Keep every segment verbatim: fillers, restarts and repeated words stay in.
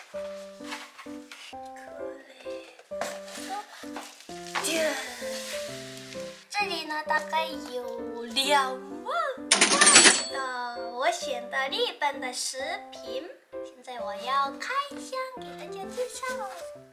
这里呢，大概有两万块的我选的日本的食品。现在我要开箱给大家介绍。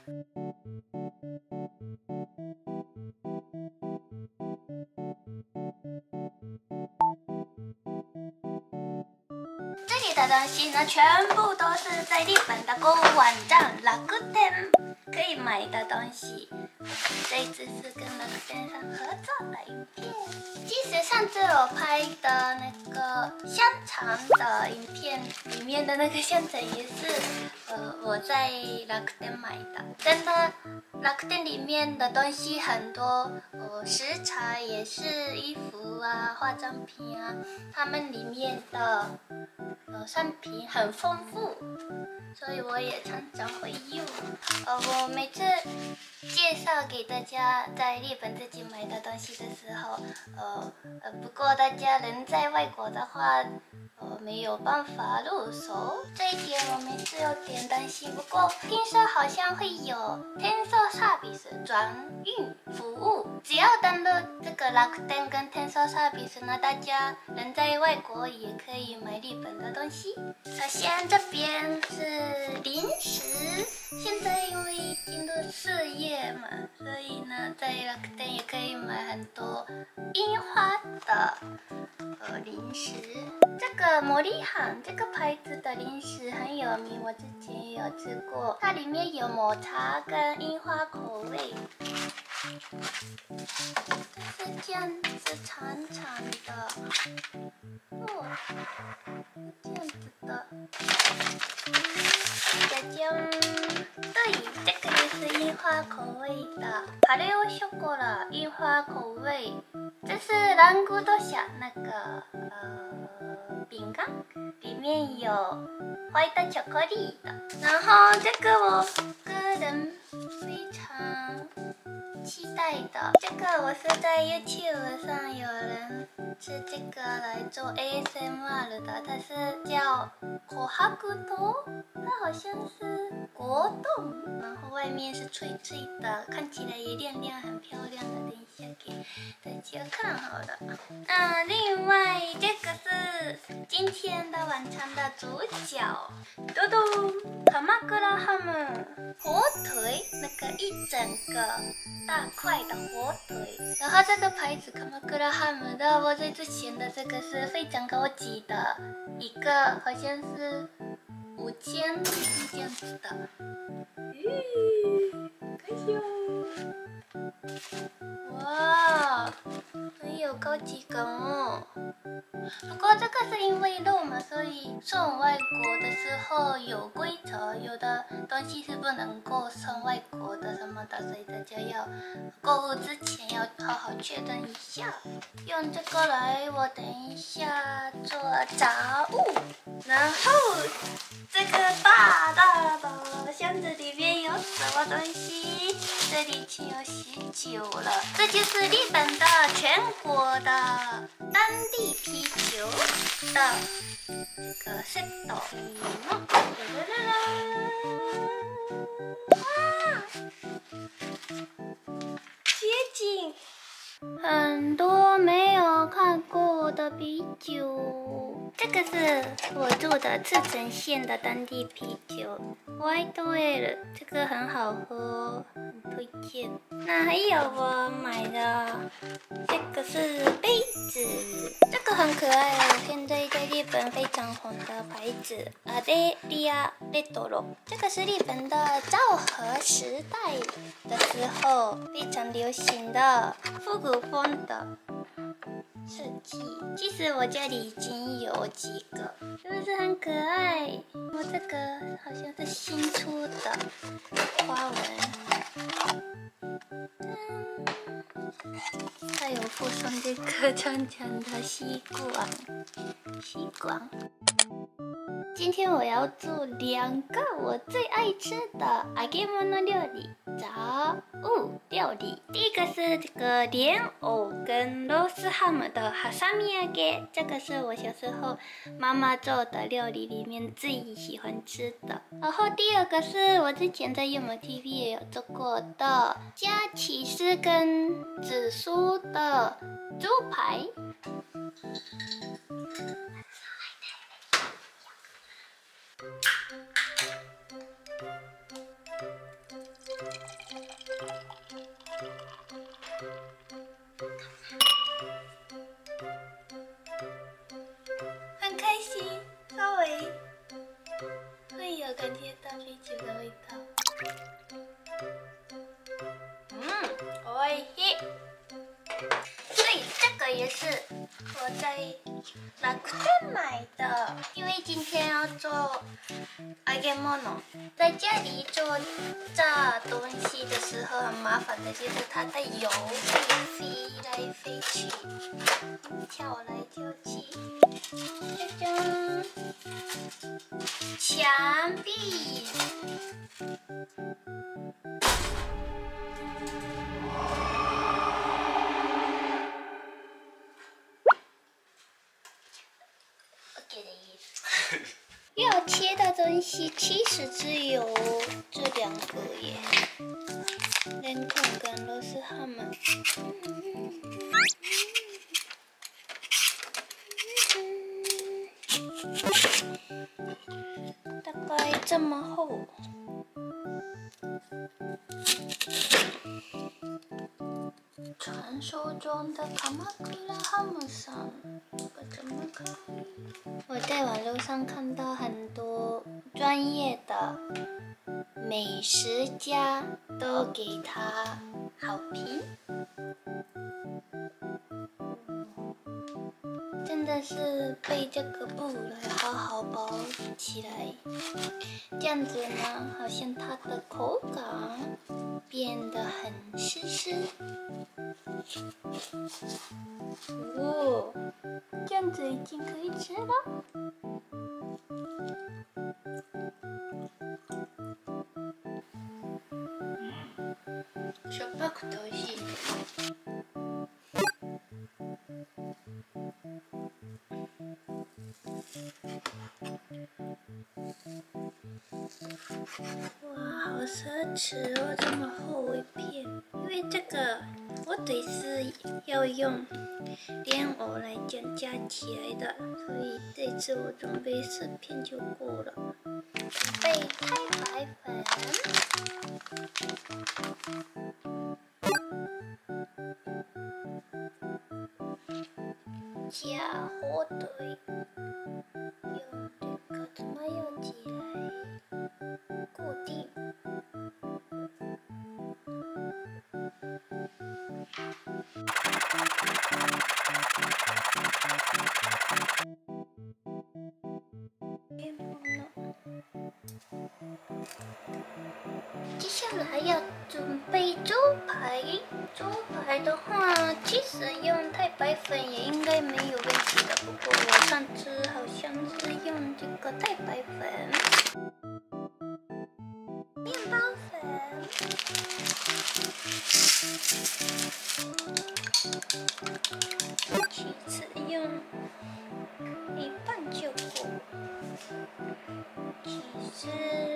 这里的东西呢，全部都是在日本的购物网站Rakuten可以买的东西。这一次是跟Rakuten上合作的影片。其实上次我拍的那个香肠的影片里面的那个香肠也是，呃，我在Rakuten买的。真的，Rakuten里面的东西很多，呃，食材也是衣服啊、化妆品啊，他们里面的呃商品很丰富。所以我也常常会用。呃，我每次介绍给大家在日本自己买的东西的时候，呃呃，不过大家人在外国的话，呃，没有办法入手，这一点我们是有点担心。不过听说好像会有Tenso Service转运服务，只要登录这个Rakuten跟Tenso Service呢，大家人在外国也可以买日本的东西。首先这边是零食，现在因为进入四月嘛，所以呢，在Rakuten也可以买很多樱花的呃零食。这个魔力行这个牌子的零食很有名，我之前也有吃过，它里面有抹茶跟樱花口味。就是这样子长长的，哦，这样子的。짜잔，对，这个也是樱花口味的，卡雷欧秀果了，樱花口味。这是蓝菇多夏那个呃饼干，里面有white巧克力的。然后这个我个人非常期待的，这个我是在 YouTube 上有人吃这个来做 A S M R 的，它是叫琥珀豆，它好像是果冻，然后外面是脆脆的，看起来也亮亮很漂亮的。等一下给大家看好了。那另外这个是今天的晚餐的主角，嘟嘟鎌倉ハム火腿，那个一整个大块的火腿。然后这个牌子鎌倉ハム的，我在之前的这个是非常高级的，一个好像是五千这样子的。咦，开心哦！哇，很有高级感哦。不过这个是因为肉嘛，所以送外国的时候有规则，有的东西是不能够送外国的什么的，所以大家要购物之前要好好确认一下。用这个来，我等一下做杂物。然后这个大大的箱子里面有什么东西？这里已经有许久了，这就是日本的全国的当地啤酒的这个 set。哇，接近很多没有看过的啤酒，这个是我住的赤城县的当地啤酒 White Ale， 这个很好喝，很推荐。那还有我买的这个是杯子，这个很可爱哦，现在在日本非常红的牌子アデリアレトロ，这个是日本的昭和时代的时候非常流行的复古风的设计。其实我家里已经有几个，是不是很可爱？我这个好像是新出的花纹，它有附上这个长长的吸管，吸管。 今天我要做两个我最爱吃的揚げ物料理炸物料理。第一个是这个莲藕跟肉丝哈姆的哈萨米揚げ，这个是我小时候妈妈做的料理里面最喜欢吃的。然后第二个是我之前在 Yumo T V 也有做过的加起司跟紫苏的猪排。很开心，稍微会有感觉到啤酒的味道。嗯，おいしい。所以这个也是我在楽天买的，因为今天要做揚げ物，在家里做炸东西的时候很麻烦的就是它的油会飞来飞去，跳来跳去。这种墙壁。要切的东西其实只有这两个耶，莲藕跟肉丝哈姆。大概这么厚。传说中的鎌倉ハムさん，这个怎么看？我在网络上看到很多专业的美食家都给他好评，真的是被这个布来好好包起来，这样子呢，好像它的口感变得很湿湿。哦，这样子已经可以吃了。しょっぱくて美味しい。哇，好奢侈哦，这么厚一片。因为这个我得是要用莲藕来将加起来的，所以这次我准备四片就够了。备太白粉，加火腿，用这个怎么用起来固定。接下来要准备猪排。猪排的话，其实用太白粉也应该没有问题的。不过我上次好像是用这个太白粉、面包粉、其次用一半就够。其次。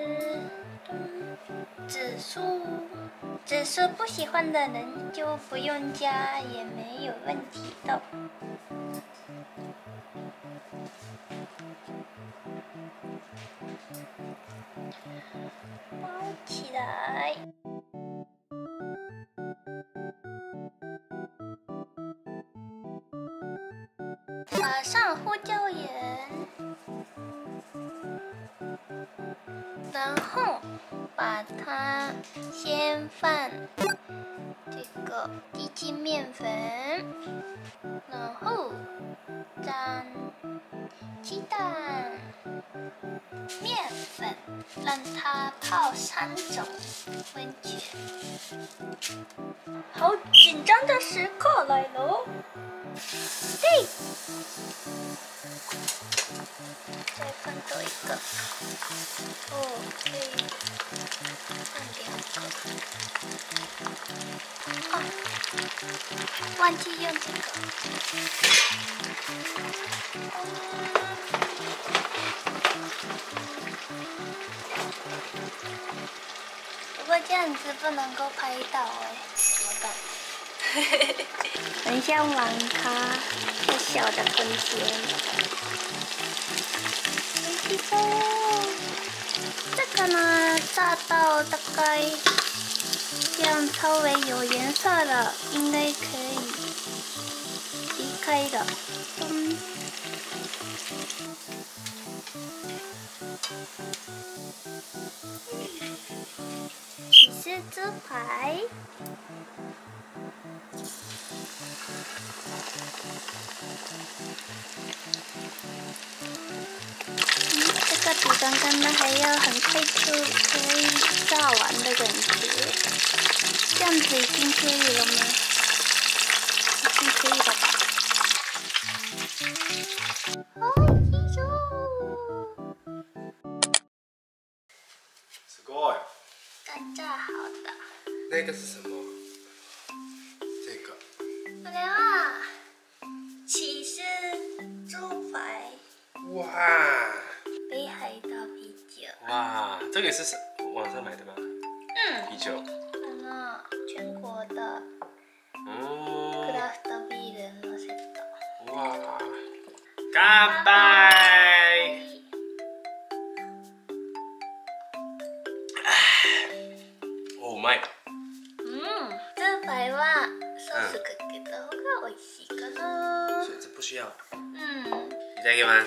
紫苏，紫苏不喜欢的人就不用加，也没有问题的。包起来。撒上胡椒盐，然后把它先放这个低筋面粉，然后沾鸡蛋、面粉，让它泡三种温泉。好紧张的时刻来喽！嘿。 再喷多一个。哦，可以换两个。哦，忘记用这个。不过这样子不能够拍到哎，怎么办？很像网咖小小的空间。没错，这个呢炸到大概这样稍微有颜色了，应该可以离开了。嗯。起司猪排。嗯，这个比刚刚的还要很快就可以炸完的感觉。这样子已经可以了吗？已经可以了吧？哦，技术！ すごい。 刚炸好的。 那个是什么？这个。 これは起司猪排。 哇！ 北海道啤酒。 哇，这个也是网上买的吗？ 嗯。 啤酒。 あの全国的ク哦。 ラフトビールのセット。 哇！乾杯！おうまい。 うん。猪排はソースかけた方が美味しいかな。 所以这不需要。 嗯。 いただきます。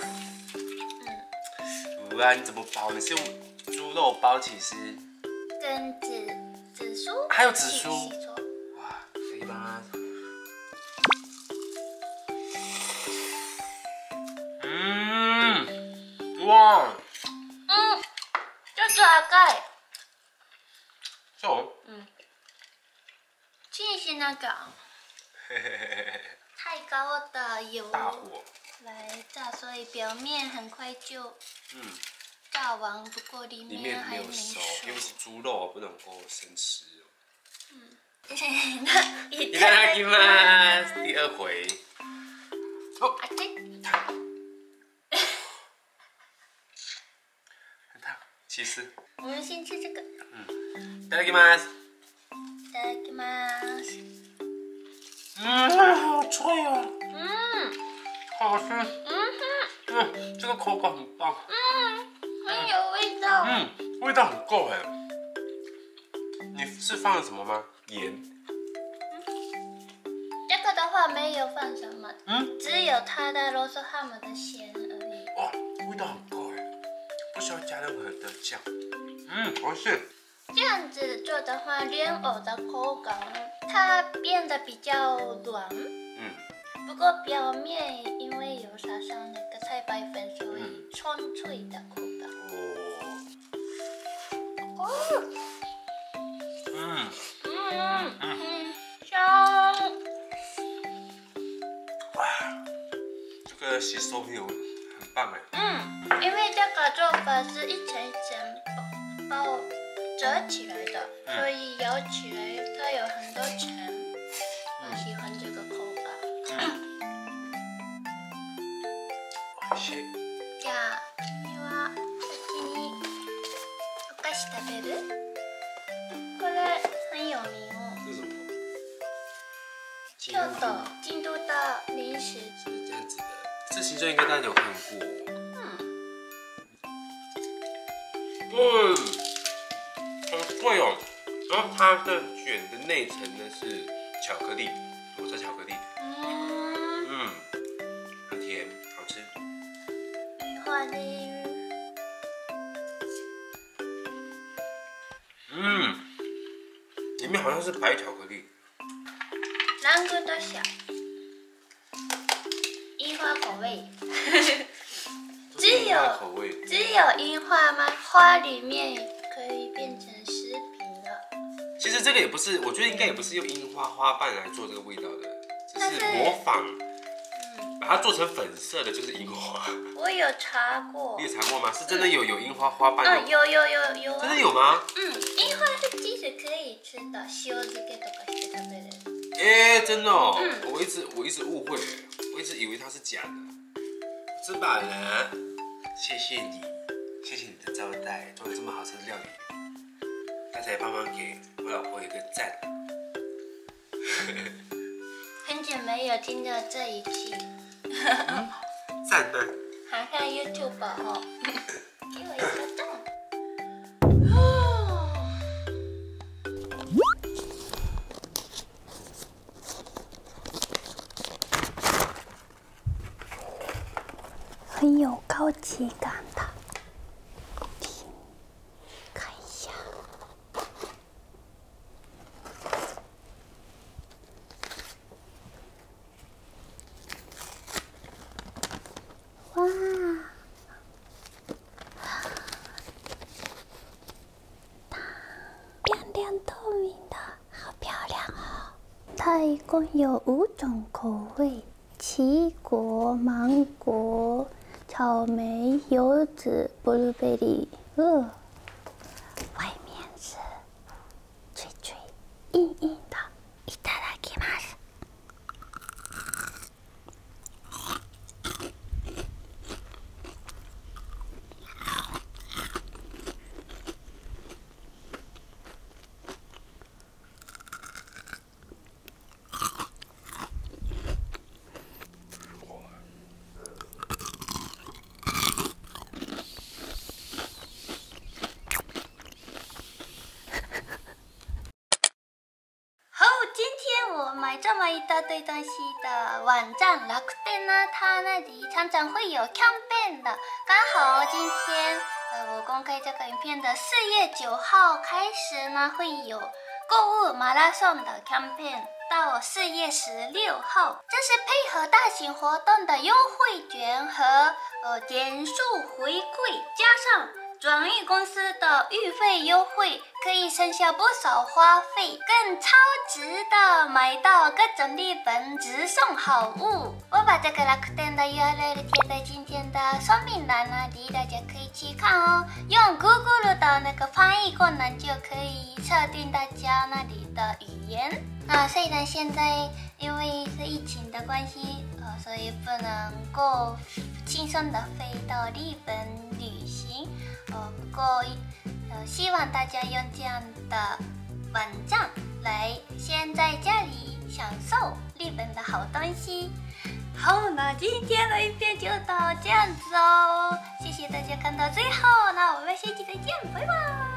哇，你怎么包？你是用猪肉包起司？ 跟紫紫苏。 还有紫苏。 哇， いただきます。嗯，哇。 嗯，就是赤い。 そう？ うん。チンしなきゃ。太高的油大火来炸，所以表面很快就嗯炸完，不过里里面还面没有熟，因为熟。 是猪肉，不能够生吃哦。 嗯，那いただきます。第二回。哦， 啊对。 很烫，起司。 我们先吃这个。 嗯，いただきます。 いただきます。 嗯，好脆哦。 嗯， 好吃。 嗯哼， 嗯，这个口感很棒。 嗯，很有味道。 嗯，味道很够哎。你是放了什么吗？盐。 这个的话没有放什么， 嗯， 只有它的罗斯汉姆的咸而已。 哇，味道很够哎，不需要加任何的酱。嗯，好吃。 这样子做的话，莲藕的口感它变得比较软。 嗯。 不过表面因为有撒上那个太白粉，所以脆脆的口感。 哦。 哦。 嗯。 嗯嗯，香。 哇，这个吸收力很棒哎。 嗯，因为这个做法是一层一层包包折起来的， 嗯、 所以咬起来它有很多层。我喜欢这个口感。 美味しい。 じゃあ次は先にお菓子食べる？これ很有名哦。 这是什么？ 京都京都的零食。 是这样子的，这形状应该大家有看过。 嗯。 嗯，好脆哦。然后它的卷的内层呢是巧克力，抹茶巧克力。 嗯。 嗯，很甜，好吃。 樱花的。 嗯，里面好像是白巧克力。 蓝色的小。樱花口味。只有口味。 只有樱花吗？花里面可以变成食品了。 其实这个也不是，我觉得应该也不是用樱花花瓣来做这个味道的，只是模仿。 嗯。 把它做成粉色的，就是樱花。 我有查过。 你有查过吗？是真的有有樱花花瓣？ 嗯，有有有有、啊。 真的有吗？ 嗯，樱花是其实可以吃的，塩漬けとかして食べれる。 哎、欸，真的哦。 嗯、 我一直我一直误会，我一直以为它是假的。吃饱了，谢谢你，谢谢你的招待，做了这么好吃的料理。大家也帮忙给我老婆一个赞。 很久没有听到这一句。 嗯、赞呢？ 看看 YouTube 哦，给我一个赞。很有高级感的，看一下。哇，亮亮透明的，好漂亮哦！它一共有五种口味：奇果、芒果、草莓、柚子、blueberry。呃，外面是脆脆、硬硬的。いただきます。买这么一大堆东西的网站楽天呢，它那里常常会有 campaign 的。刚好今天呃我公开这个影片的四月九号开始呢，会有购物马拉松的 campaign 到四月十六号。这是配合大型活动的优惠券和呃点数回馈，加上转运公司的预费优惠，可以省下不少花费，更超值的买到各种日本直送好物。我把这个楽天的 U R L 贴在今天的说明栏那里，大家可以去看哦。用 Google 的那个翻译功能就可以设定大家那里的语言。啊，虽然现在因为是疫情的关系，呃，所以不能够轻松的飞到日本旅行。呃，不过，呃，希望大家用这样的网站来先在家里享受日本的好东西。好，那今天的影片就到这样子哦，谢谢大家看到最后，那我们下期再见，拜拜。